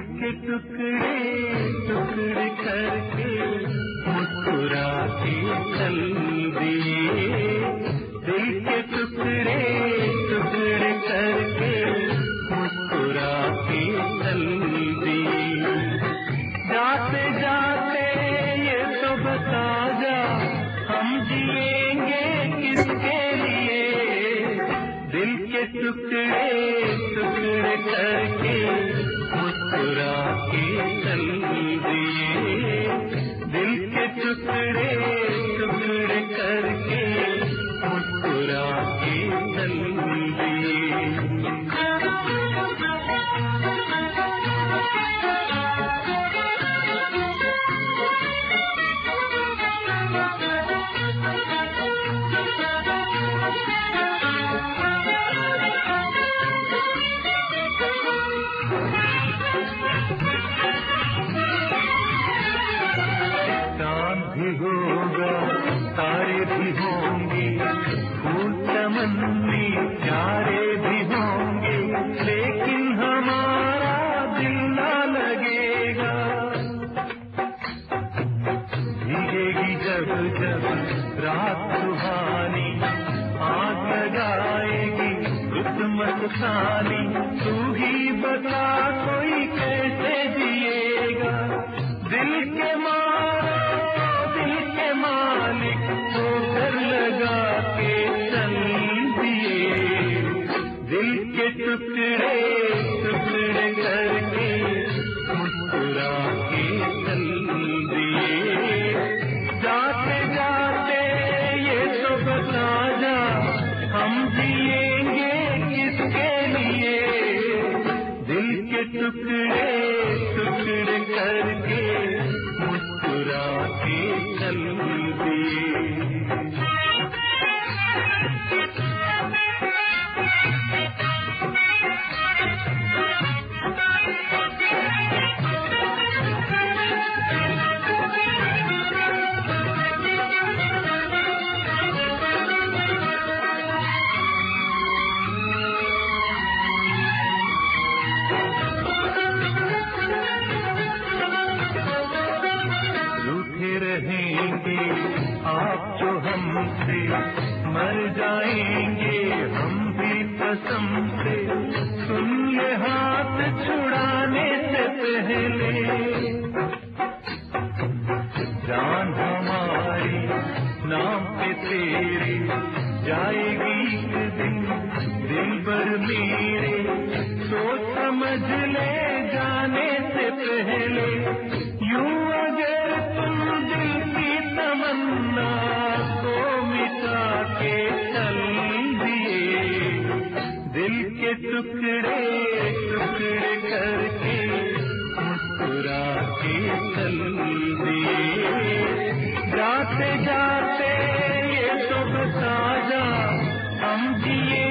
के टुकड़े टुकड़े करके मुस्कुरा के चल दिए, दिल के टुकड़े टुकड़े करके मुस्कुरा के चल दिए। जाते जाते ये तो बता जा, हम जिएंगे किसके लिए? दिल के टुकड़े टुकड़े करके मुस्कुरा के चल दिए, दिल के टुकड़े टुकड़े करके मुस्कुरा के चल दिए। भी होगा, तारे भी होंगे, फूल चमन्नी प्यारे भी होंगे, लेकिन हमारा दिल ना लगेगा। भीगेगी जब जब रात सुहानी, आग लगाएगी रुत खानी, तू ही बता कोई कैसे जिएगा? दिल के मालिक को घर लगा के चल दिए, दिल के टुकड़े टुकड़े करके मुस्कुरा के चल दिए। जाते जाते ये तो बता जा, हम जिएंगे किसके लिए? दिल के टुकड़े टुकड़े करके मुस्कुरा के चल दिए। रहेंगे आप जो हमसे, मर जाएंगे हम भी कसम से। सुन ले हाथ छुड़ाने से पहले, जान हमारी नाम पे तेरी जाएगी एक दिन, दिल भर मेरे सोच समझ ले जाने से पहले। यूं अगर तुम दिल की तमन्ना को मिटा के चल दिए, दिल के टुकड़े टुकड़े करके मुस्कुरा के चल दिए। जाते जाते ये तो बता जा, हम जिए